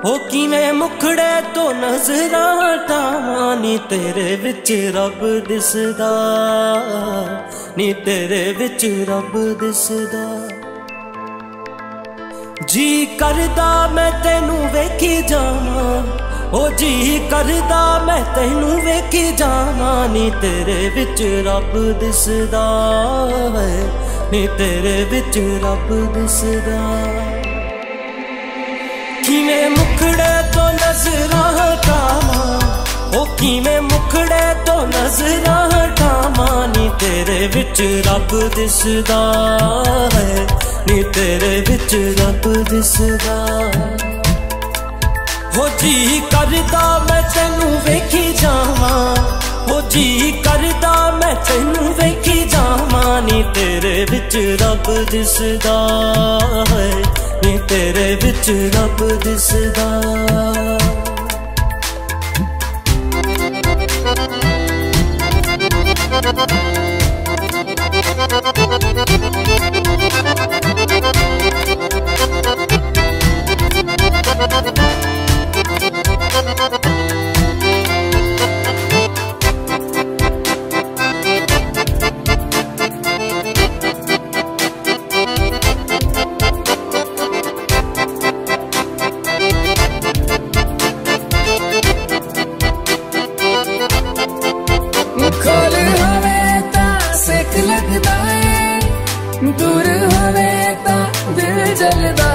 हो किवें मुखड़े तो नजरां हटावां नी तेरे विच रब दिसदा, नी तेरे विच रब दिसदा। जी करदा मैं तैनू वेखी जावां, ओ जी करदा मैं तैनू वेखी जावां नी तेरे विच रब दिसदा है, नी तेरे विच रब दिसदा। किवें मुखड़े तो नजरां हटावां, ओ किवें मुखड़े तो नजरां हटावां नी तेरे विच रब दिसदा है, नी तेरे विच रब दिसदा। हो जी करदा मैं तैनू वेखी जावां, हो जी करदा मैं तैनू वेखी जावां नी तेरे विच रब दिसदा है, नी तेरे विच रब दिसदा। खोल होवे ता सेक लगदा है, दूर होवे ता दिल जलदा